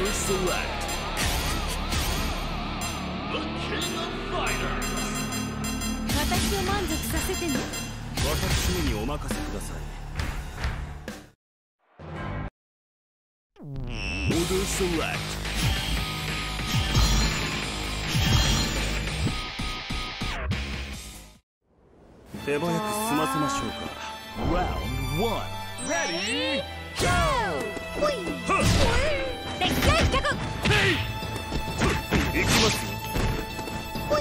select the King of Fighters. 私を満足させてね。 私めにお任せください。Order select. 手早く済ませましょうか。Round 1 Ready Go! ほい。でっかい脚。 いきますよ。 ほい。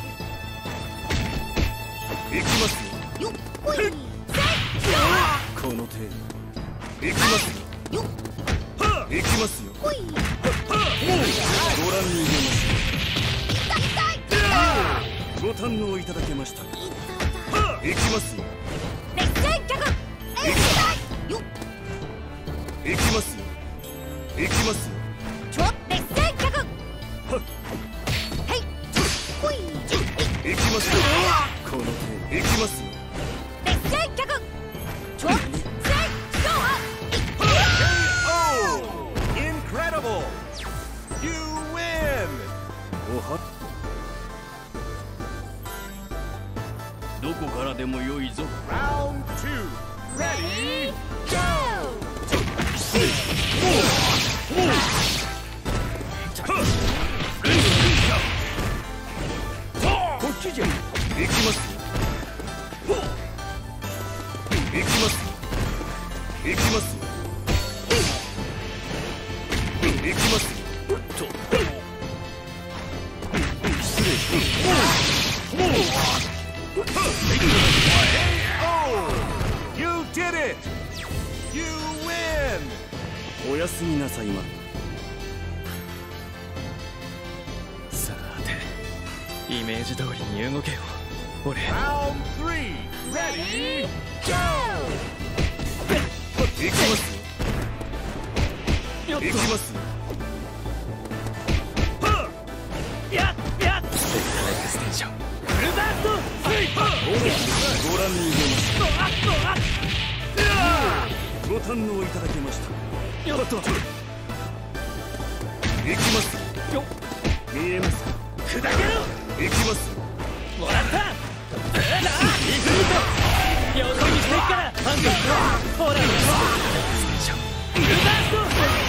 いきますよ。 よっほい。 この程度。いきますよ。 よっ。 いきますよ。 ほい。 ご覧に入れます。ご堪能いただけました。いきますよ。 でっかい脚。よっ。 いきますよ。いきますよ。 ちょっでっかい脚。はい。ほい。 いきますよ。この程度。いきますよ。 でっかい脚。ちょっ。 Incredible! You win! おはどこからでも良いぞ。Round 2 Ready Go! こっちじゃ。行きますよ。行きますよ。行きますよ。行きますよ。と。失礼します。You did it! You win! おやすみなさいま。さて、イメージ通りに動けよ。俺。Round 3 Ready Go! 行きますよ。行きますよ。やっやっ。スペクターエクステンション。フルバーストスイーパー。ご覧に入れます。ご堪能いただきました。よっと。行きますよ。見えますか。砕けろ。行きますよ。もらった。行くぞ。横にしていくから。ハンド。ほら。エクステンション。フルバースト。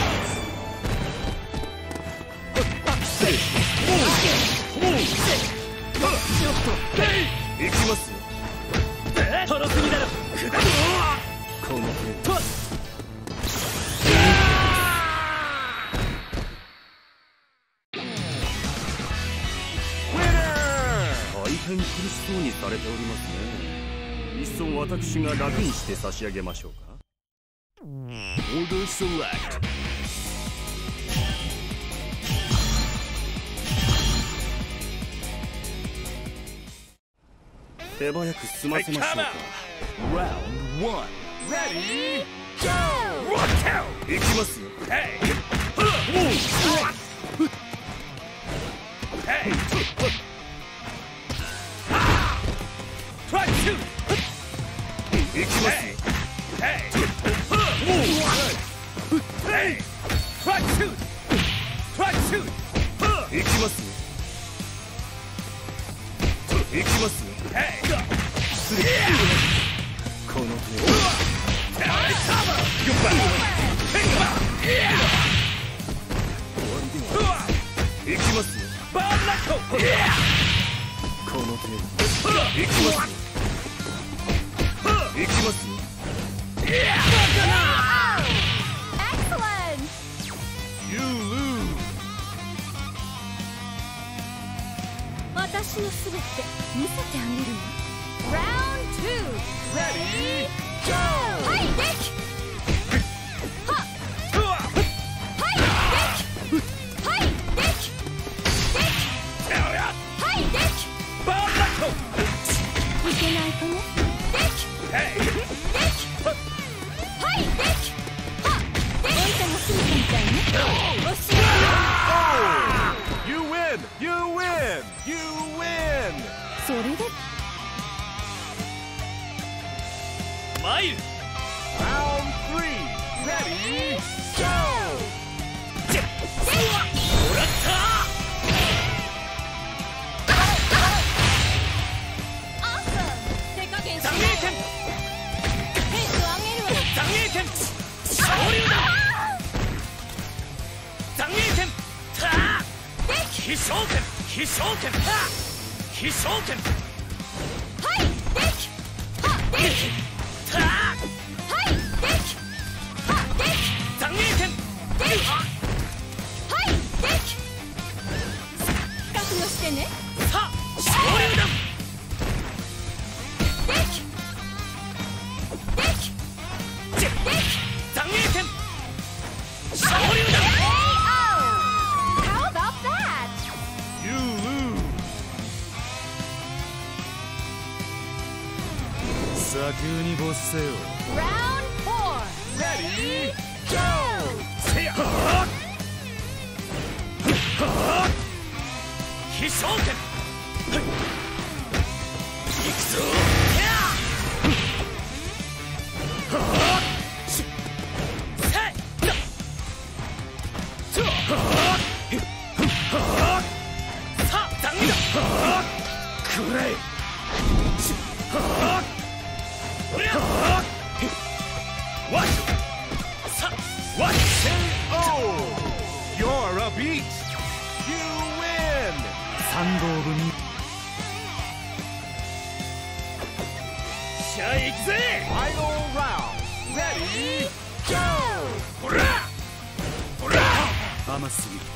行きますよ。トロスミだろ。砕く。この程度。大変苦しそうにされておりますね。いっそ私が楽にして差し上げましょうか。Order select. 手早く済ませましょうか。Round 1 Ready Go! 行きますよ。行きますよ。行きますよ。行きますよ。失礼。この手を。行きますよ。この手を。行きますよ。行きますよ。 Excellent! You lose. 私のすべて見せてあげるわ。Round 2 Ready Go! はい、デッキ。はっ。はい、デッキ。はい、デッキ。デッキ。はい、デッキ。いけないかね。デッキ。デッキ。はい、デッキ。はっ。デッキ。おいたもすぐみたいね。おしまい。 You win! You win! You win! それでマイル Round 3 Ready Go! 剣昇竜弾残影剣飛翔剣飛翔剣飛翔剣はいデッキはデッキはいデッキはデッキ残影剣デッキはいデッキ覚悟してねさあ昇竜弾デッキデッキデッキ残影剣昇竜弾 How about that? You lose. 砂丘に没せよ。 Round 4 Ready? Go! せや飛翔剣いくぞさあ残念だくらえわっさわっ Oh, you're a beast. You win. 三号組しゃあ行くぜ Final round. Ready? Go. ほらほら甘すぎ。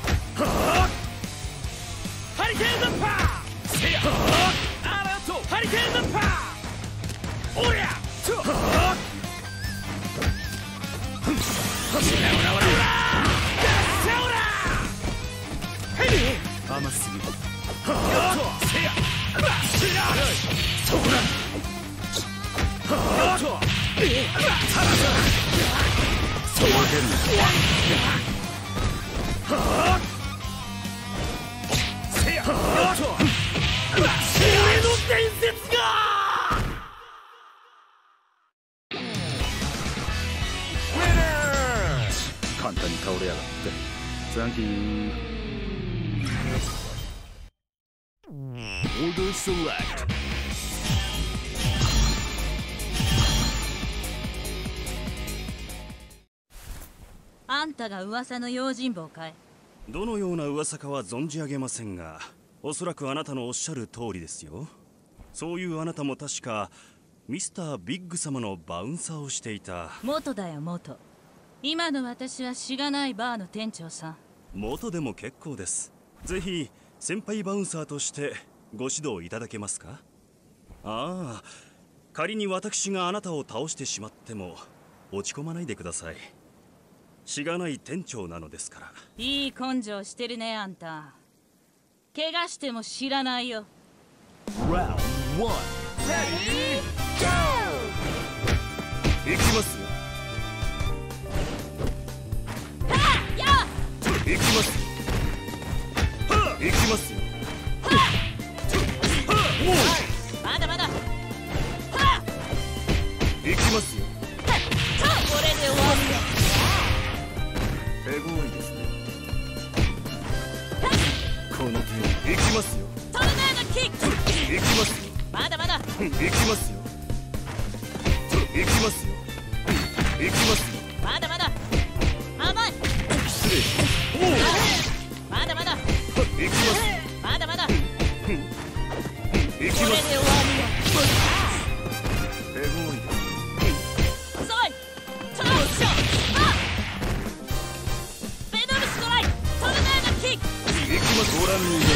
ハリケーンのパーせやあらとハリケーンのパーおりゃほらほらほらほらへい甘すぎ。 せやそこだそう出る。 せや俺の伝説が簡単に倒れやがって。サンキュー。Order select. あんたが噂の用心棒かい？ どのような噂かは存じ上げませんが、おそらくあなたのおっしゃる通りですよ。そういうあなたも確かミスタービッグ様のバウンサーをしていた。 元だよ元。今の私はしがないバーの店長さん。 元でも結構です。ぜひ先輩バウンサーとしてご指導いただけますか？ああ、仮に私があなたを倒してしまっても落ち込まないでください。しがない店長なのですから。 いい根性してるねあんた。怪我しても知らないよ。 Round 1. Ready? Go. 行きますよ。行きますよ。行きますよ。 まだまだ。 行きますよ。 これで終わりよ。 手強いですね。この手行きますよ。 トルネードキック。 行きますよ。 まだまだ。 行きますよ。行きますよ。行きますよ。 まだまだ。甘い。 失礼。 まだまだ。 行きますよ。 まだまだ。 行きますよ。 これで終わりよ。 手強いです。 遅い。トラッション。ベノムストライク。トルネードキック。 行きます。ご覧に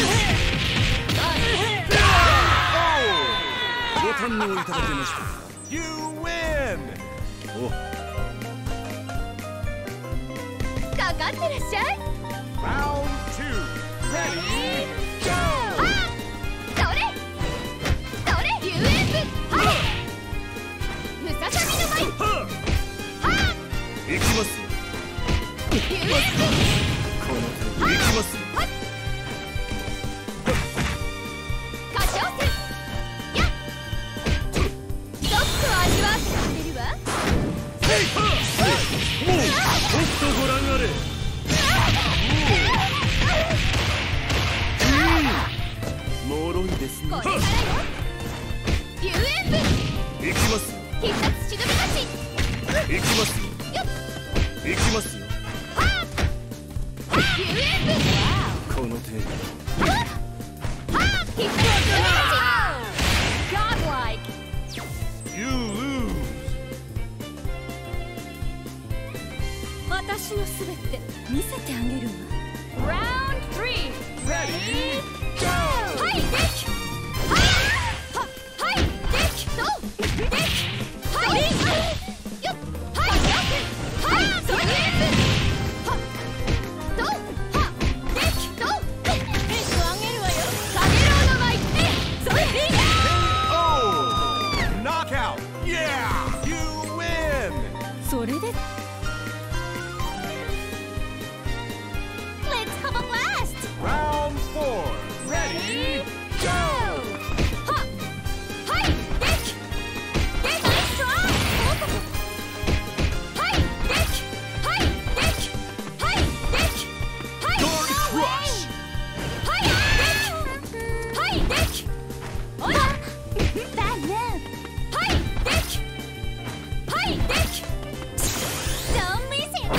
ご堪能いただけました。 You win. かかってらっしゃい Round 2. Ready? Go. それそれ遊園部はいムササビの舞は行きますよ。 遊園部この手行きますよ。 歌唱戦やっドックを味わってくれるわもうとっとご覧あれ。脆いですね。 これからよ遊園部行きますよ。 必殺忍び出し行きますよ。 行きますよ。この程度。 私のすべて見せてあげるわ。Round 3 Ready Go はいデッキはいデッキドデッキはいよっはいはいそれドはデッキドテンション上げるわよ。カメラの前それビンゴ Knockout Yeah You win それで Round 4 Ready Go ははいデッキデッキナイストライはいデッキはいデッキはいデッキはい Sword Crush はいデッキはいデッキおらバッムはいデッキはいデッキ Don't miss it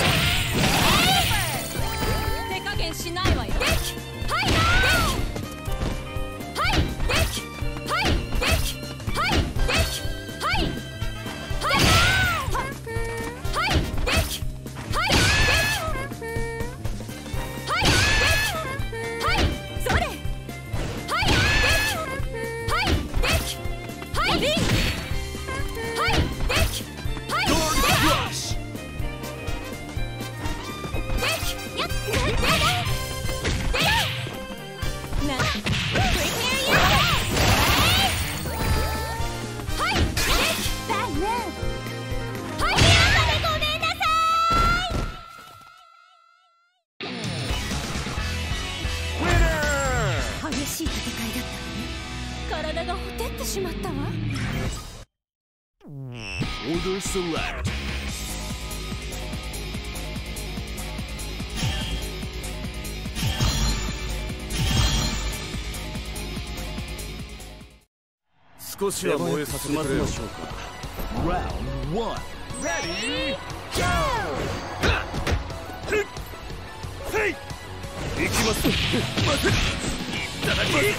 手加減しないわよ。デッキはいデッキはいデッキはいデッキはいデッキはいはいデッキはいデッキはいデッキはいそれはいデッキはいデッキはいビンはいデッキはいデッ Sword Crush ッキやっなはいデッキバッムはい朝でごめんなさい。 Winner 激しい戦いだったわね。体がほてってしまったわ。 Order Select 少しは燃えさせてくれよ。 Round 1 Ready Go はい行きます。いただきます。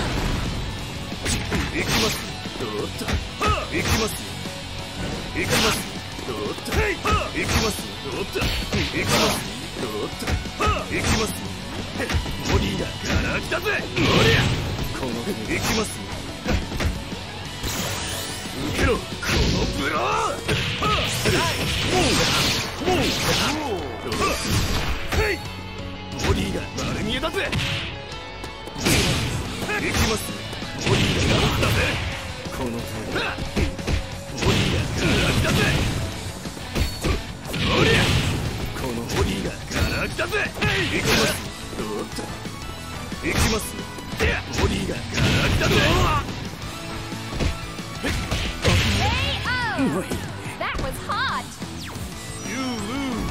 行きます。どうだ。行きます。行きます。どうだ。行きます。どうだ。行きます。どうだ。行きます。ボディがガラ空きだぜ。おりゃ。この行きます。受けろ。このブロー。ボディが丸見えだぜ。行きます。ボディがガラ空きだぜ。この程度。ボディがガラ空きだぜ。そりゃ。このボディがガラ空きだぜ。行きます。どうだ。行きます。ボディがガラ空きだぜ。 KO That was hot You lose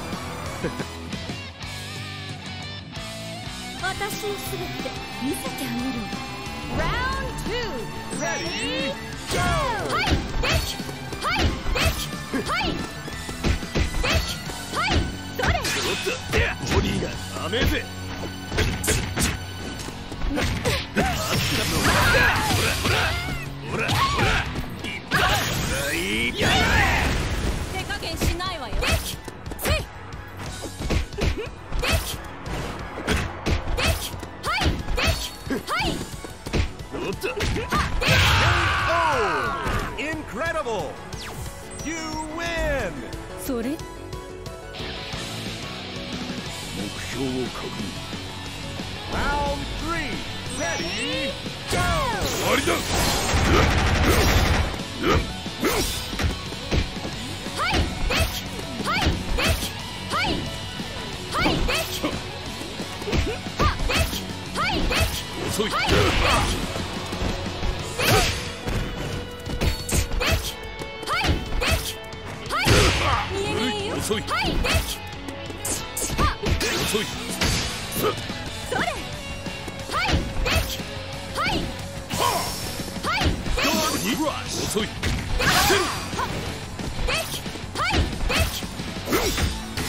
私のすべて見せてあげるわ。 Round 2 Ready Go はいデッキはいデッキはいデッキはいそれどうだ。ボディが甘えぜ。ほらほらほらいいや手加減しないわよ。デッキせいデッキデッキはいデッキはいどうだ。 Incredible You win それ目標を確認。 Round 3 Ready Go 終わりだ。 はいデッキはいデッキはいはいデッキはデッキはいデッキ遅い。 はいデッキデッキはいデッキはい見えないよ。 遅い。 はいデッキは遅い。 それはいデッキはいはいデッキ遅い。 デッキはいデッキ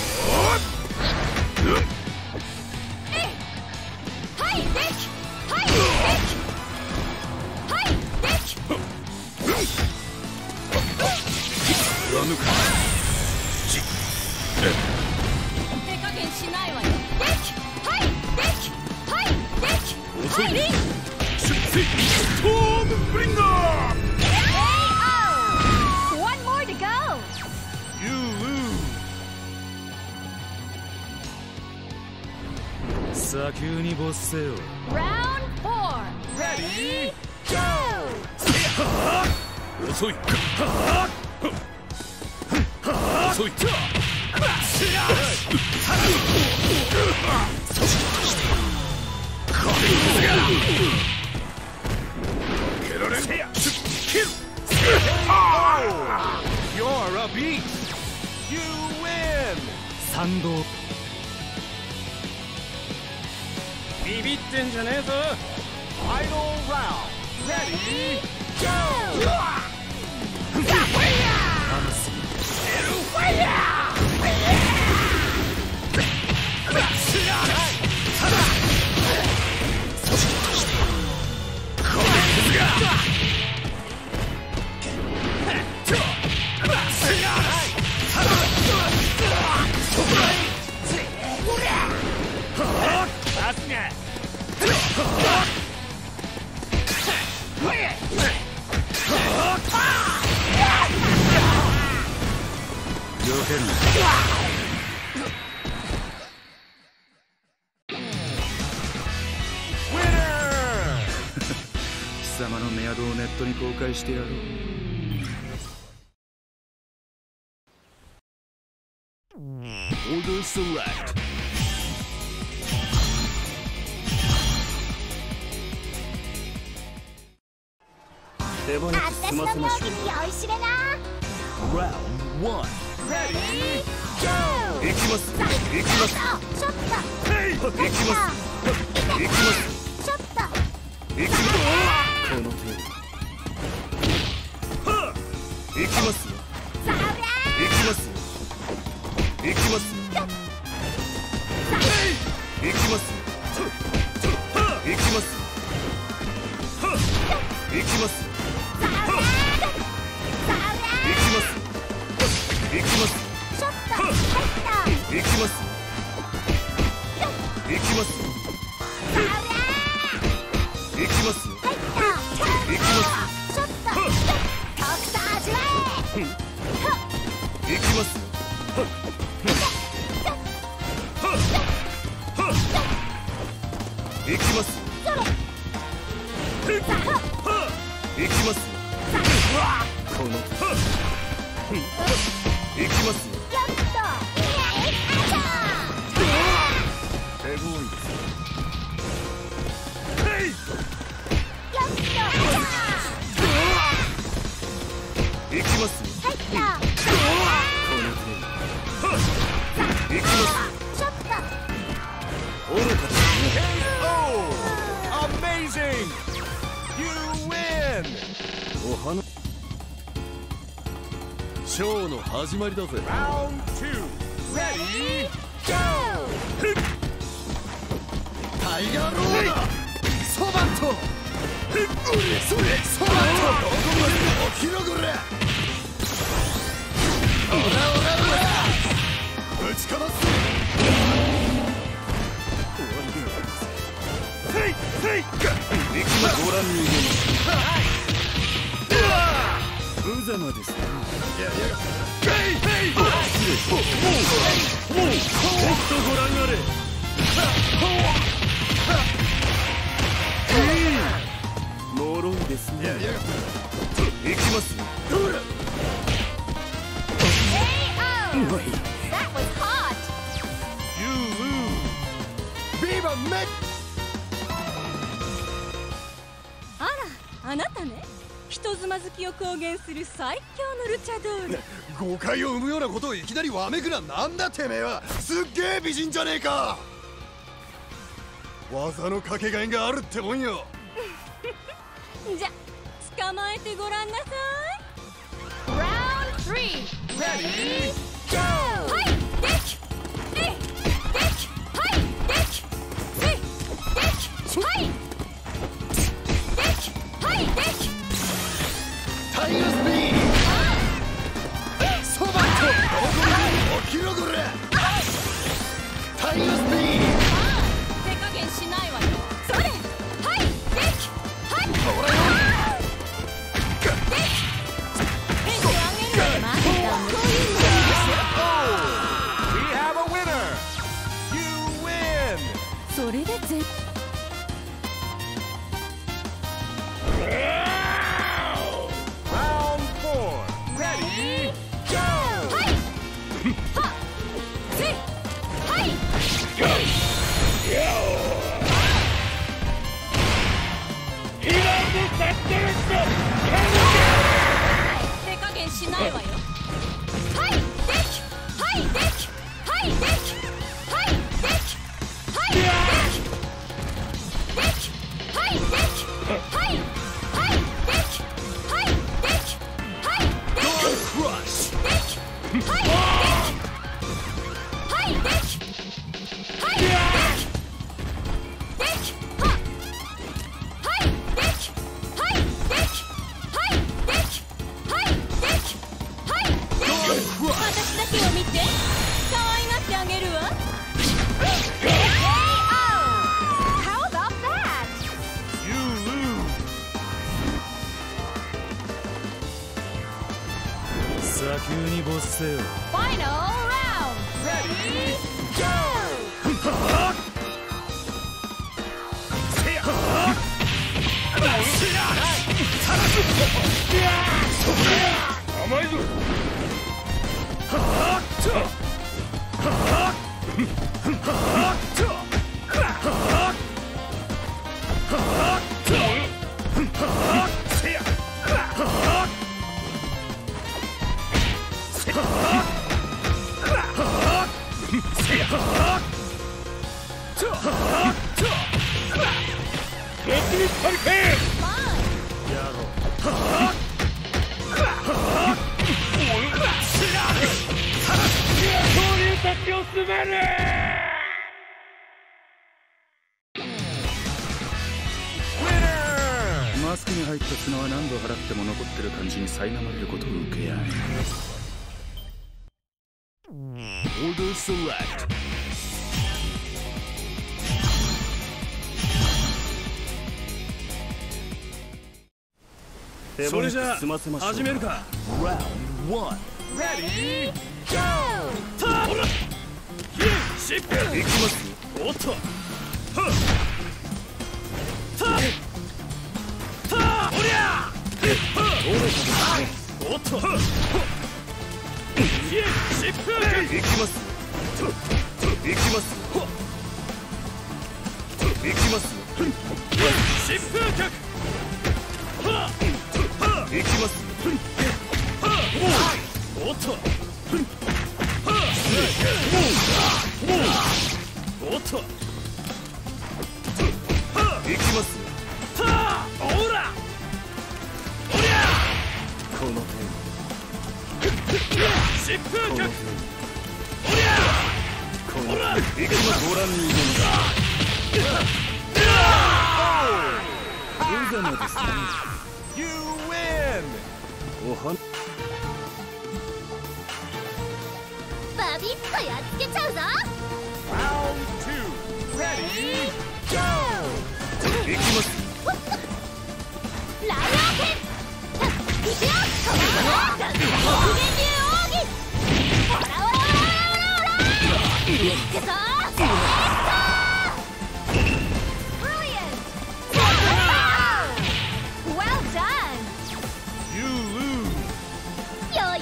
手加減しないわよ。デッキはいデッキはいデッキはいリンストームブリンガー KO One more to go You lose 砂丘に没せよ。 Round 4 Ready Go 遅い。遅い。 You're a beast You win 賛同。 ビビってんじゃねえぞ。 Final round Ready Go 避けるな。貴様のメアドをネットに公開してやろう。 Order select 手放し済ませましょう。 酔いしれな Round 1 Ready Go 行きます。行きます。 ちょっと行きます。行きます。 ちょっと行きます。この程度。はあ。行きますよ。 そりゃ行きますよ。行きますよ。行きますよ。はあ。行きますよ。はあ。行きますよ。はあ。行きますよ。行きますよ。 ちょっと入った行きますよ。行きますよ。行きますよ。 入った行きますよ。 ちょっととくさ味わえ行きますよ。行きますよ。行きますよ。この行きますよ。 ちょっと手強いです。行きますよ。 入ったこの程度。行きますよ。 ちょっと愚かですね。 KO Amazing You win お花。 ショーの始まりだぜ。 Round 2 Ready Go タイガーローだ。ソバント。それソバント。どこまで起きろこれ。オラオラオラ。ぶちかます。 へいへい。行きます。ご覧に入れます。無様ですね。 いやいや。 へいへい。もうちょっとご覧あれ。脆いですね。 いやいや。 行きますよ。 どれ。 KO That was hot You lose ビーバーメッ。 あら、あなたね。人妻好きを公言する最強のルチャドール。 誤解を生むようなことをいきなりわめくな。なんだてめえは。すっげえ美人じゃねえか。技のかけがえがあるってもんよ。 じゃ、捕まえてごらんなさい。 Round 3 Ready Go はいデッキデッキはいデッキデッキはいデッキはいデッキタイガースピード。ソバント。どこまで起きろこれ。 急にボスせよ。 Final round. Ready, go. 甘いぞ。 マスクに入った綱は何度払っても残ってる感じに苛まれることを受け合い。 Order select. それじゃあ始めるか。 Round 1. Ready, go. ほらシップいきます。おっとはっおりゃおっとシップいきます。いきます。いきます。シップ脚いきます。おっとおっといきます。おらおりゃこのシップ脚おりゃこらいきますご覧に入れます無様ですね。 You win. おはバビッとやっつけちゃうぞ。 Round 2. Ready, go. いきます。 ライオン剣。いくよ。極限流奥義。オラオラオラオラオラ。いくぞ。Brilliant. Well done. You lose. よい。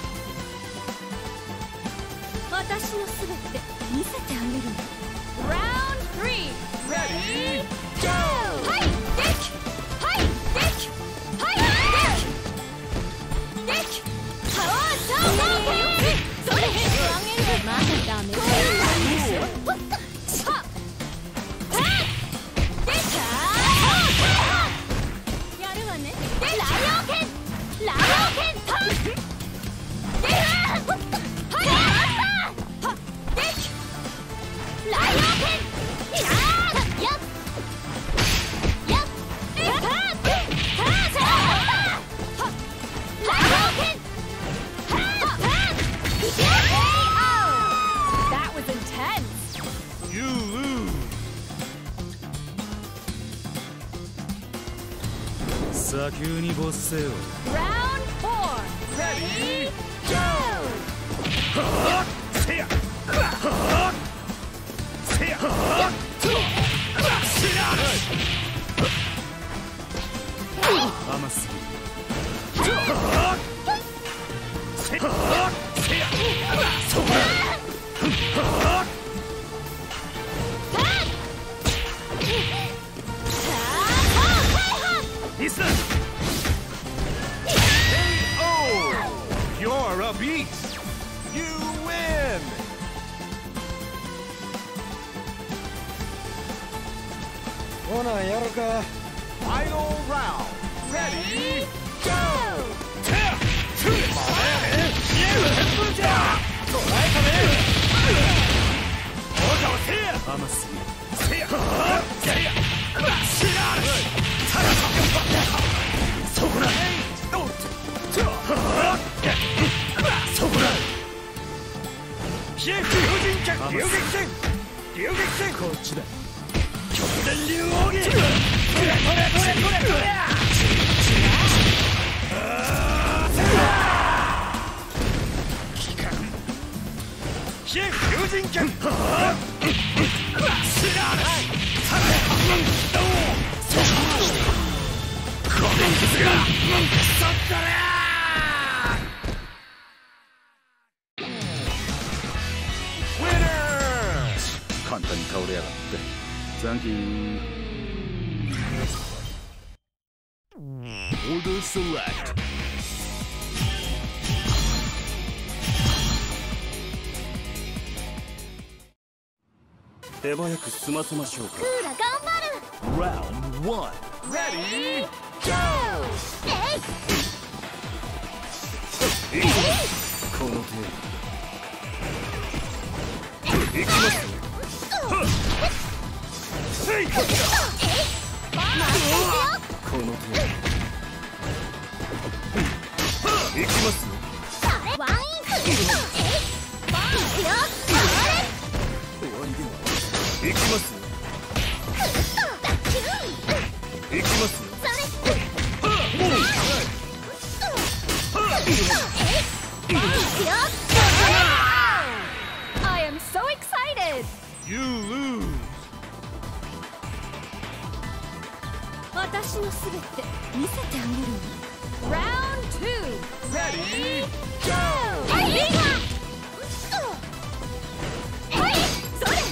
私のすべて見せてあげる。 Round 3. Ready, go. はい、デッキ。はい、デッキ。はい、デッキ。デッキ。パワーシャーマン。それ。 まだダメ。 さあ。デッキ。 やるわね。 でライオン剣。ライオン剣。タン。ではい、デッキ。ライオン剣。やっ。やっ。That was intense. You lose. さあ急にボスせよ。 Round 4. Ready, go. せやせや甘すぎ。せやそこミスだ。 You're a beast. You win. ほなやろか。 Final round. Ready, go. 甘すぎ。そこだ。そこだ。 飛躍巨人脚流撃戦。流撃戦。 こっちだ。 極限流奥義。これ。 飛友人剣知らないこの傷がそっから簡単に倒れやがってサンキュー。Order select。 手早く済ませましょうか。 クーラ頑張る。 Round 1 Ready Go。 この手いきますよ。この手いきますよ。 ワンインクいくよ。 終わりではいきますよ。いきますよ。 I am so excited. You lose。 私のすべて見せてあげるわ。 Round 2 Ready Go。 はい、はいそれ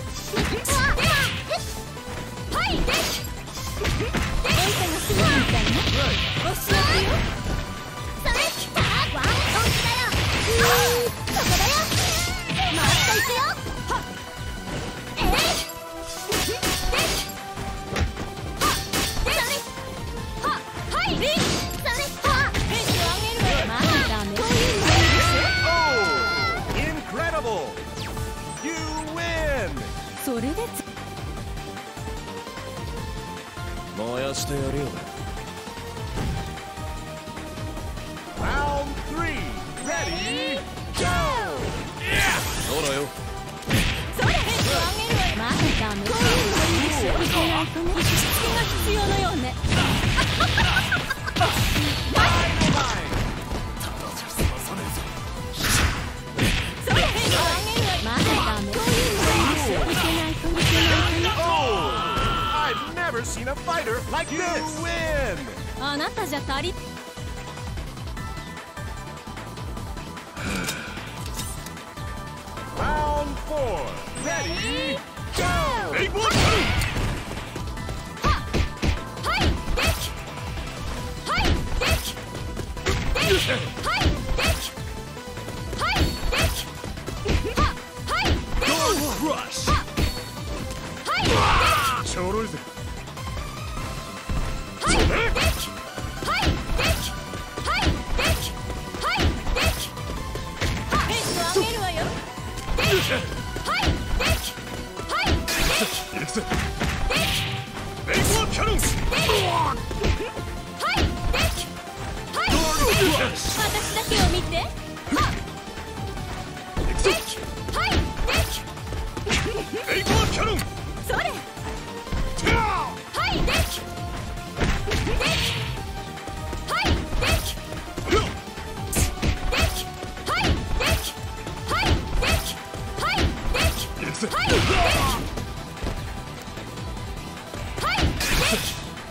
はい、できあんたがすごいみたいね。教えてよ。 それワンオンだよ。そこだよ。もっといくよ。はっはいリンそれは返事をあげるわよ。まだダメ。こういうのいいですよ。 Incredible。 You win。 それで燃やしてやるよ。 Round 3 Ready Go。 そうだよ。 それ返事をあげるわよ。まだダメ。こういうのいいですよ。いけないとね。しつけが必要のようね。それ返事をあげるわよ。まだダメ。こういうのいいですよ。いけないといけないとね。 I've never seen a fighter like this。 You win。 あなたじゃ足り。 Round 4 Ready Go。 はいできはいできはいできはいできはいでき Rush。 はいちょろいぜ。 はいできはいできはいできはいでき返事をあげるわよ。 はいできはいでき行くぜ。 できベイボーキャノン。 はいできはい私だけを見て。 できはいできベイボーキャノン。 それはいできできはいできできはいできはいできはいでき行くぜ。 はいできはいでき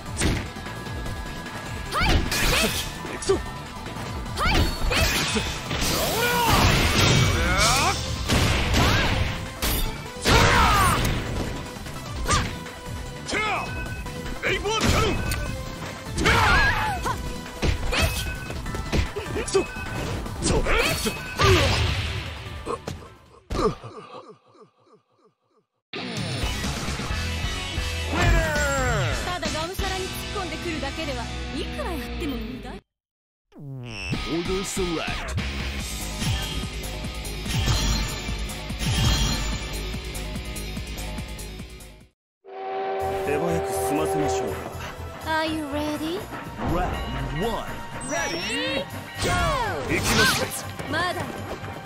はいでき行くぞ。 はいできベイボーキャノン。行くぞ。そう。 ただがむしゃらに突っ込んでくるだけではいくらやっても無駄。 Order select。 手早く済ませましょうか。 Are you ready? Round 1 Ready Go。 いきますよ。 まだよ。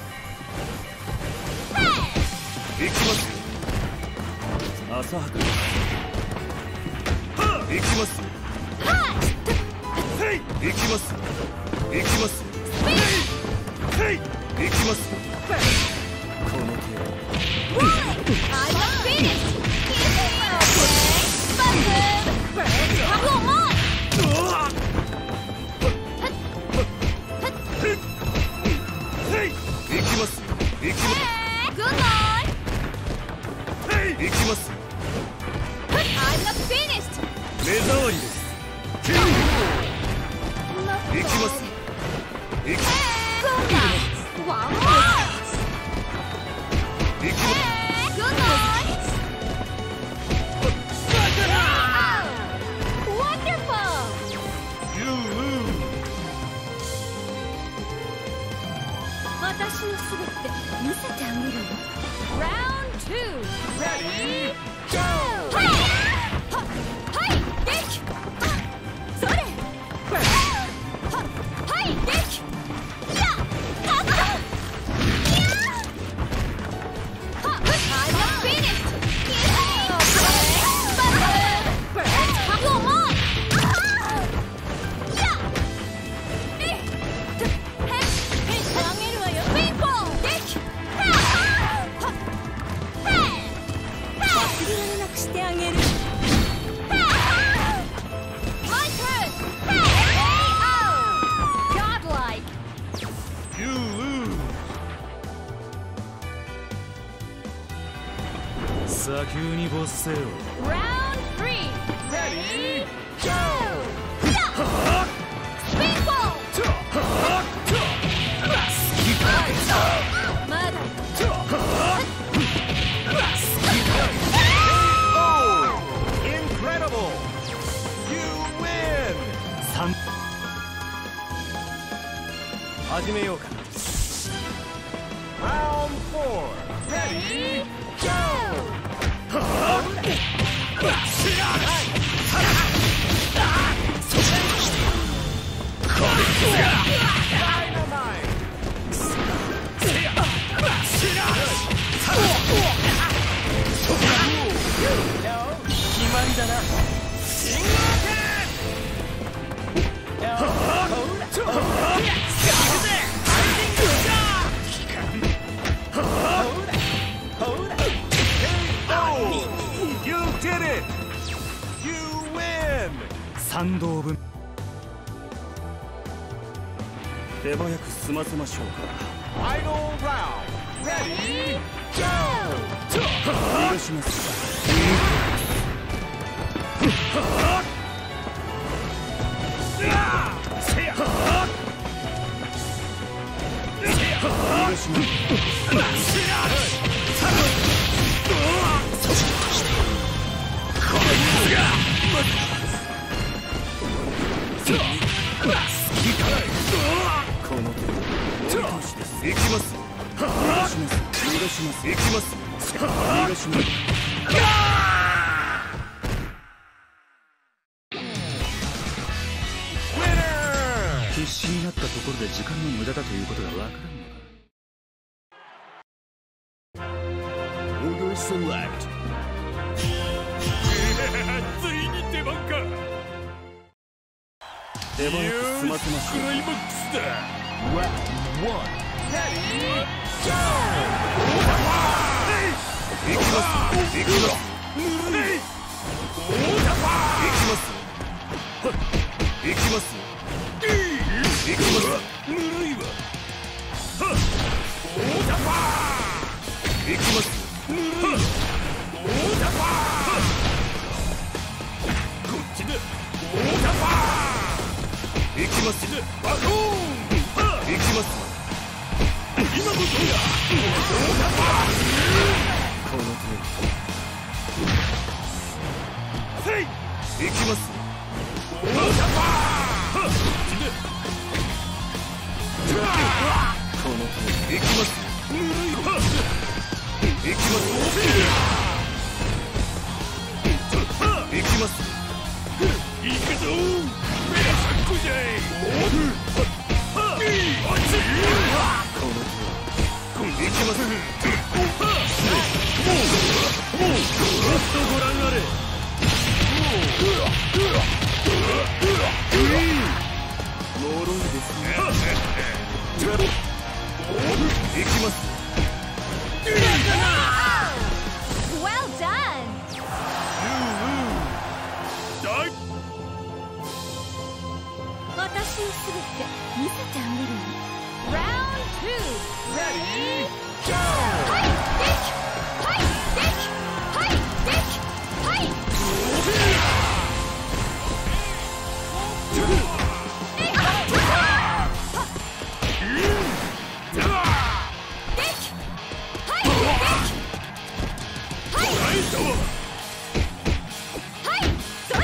いきますよ。浅はかです。いきますよ。いきますよ。いきますよ。いきますよ。この行きます。 グッナイ。 行きます。 I'm not finished。 目障りです。キング。行きます。行きます。 グッナイ。ワンモア。 行きます。 グッナイ。 私のすべて見せてあげるよ。 Round 2 Ready Go。 はいはいデッキ。それはいデッキ。やっカット。は I'm not finished。 Go on。 やっしてあげる。 砂丘に没せよ。 Round 3 Ready Go。 スピンボール。まだ始めようか。 Round 4 Ready Go。 決まりだな。 3等分。手早く済ませましょうか。 Final round Ready Go。 許します。許します。この手を追い通しです。行きます。許します。許します。行きます。許します。必死になったところで時間の無駄だということがわからんのか。 Order select。 ついに出番か。 手早く済ませましょう。 クライマックスだ。 Round 1 Ready Go。 行きます。行きます。 ぬるい。 行きます。行きます。行きます。 ぬるいわ。 行きます。 ぬるい。こっちだ。 行きます。 バコーン。 行きます。 今こそや。 この手。 せい。 行きます。 こっちだ。 この手。行きます。 ぬるいわ。 行きます。行きます。 行くぞ。メラサックじゃい。あっち。 この手。行きます。 もっとご覧あれ。 脆いですね。行きます。 Well done。 私のすべて見せてあげるよ。 Round 2 Ready はいそれ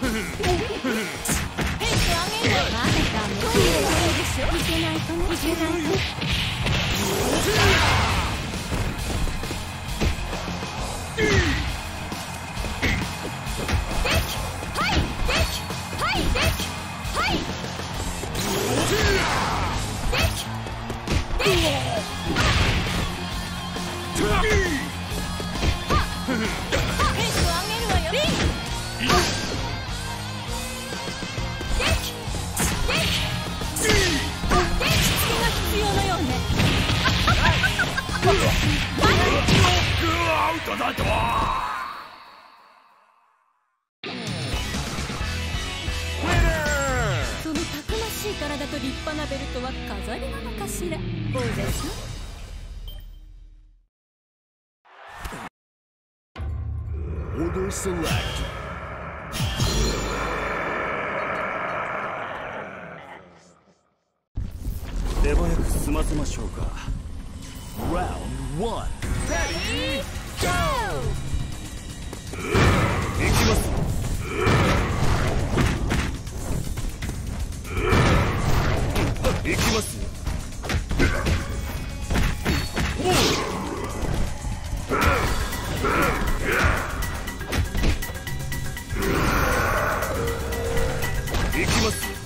ペース上げるわ。まだダメ。そういうのでしょ。いけないとね。いけないと。そのたくましい体と立派なベルトは飾りなのかしら。王者さん。 Order select. 手早く済ませましょうか。 Round 1. Ready? Go! 行きます。行きますよ。行きますよ。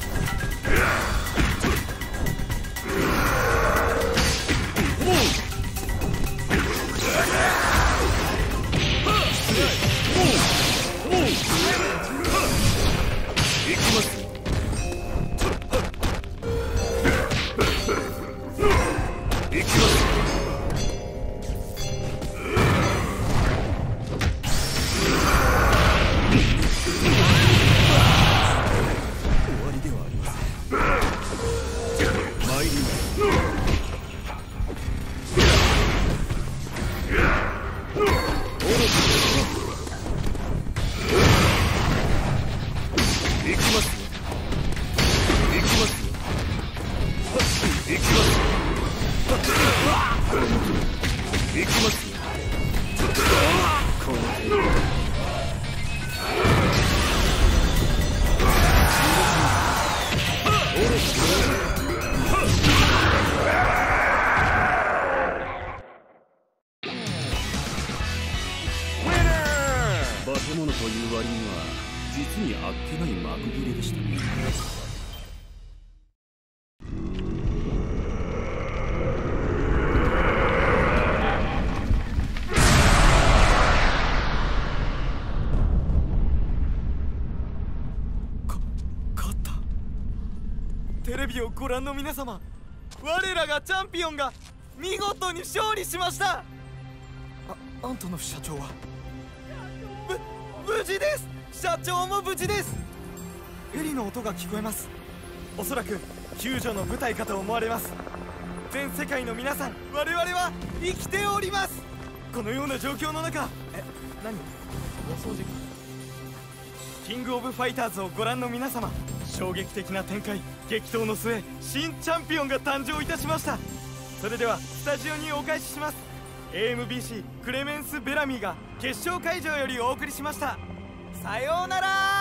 化け物という割には実にあっけない幕切れでしたね。 勝った。テレビをご覧の皆様、我らがチャンピオンが見事に勝利しました。アントノフ社長は無事です。社長も無事です。ヘリの音が聞こえます。おそらく救助の部隊かと思われます。全世界の皆さん、我々は生きております。このような状況の中、何お掃除か。キングオブファイターズをご覧の皆様、衝撃的な展開、激闘の末、新チャンピオンが誕生いたしました。それではスタジオにお返しします。 AMBC クレメンス・ベラミーが決勝会場よりお送りしました。さようなら。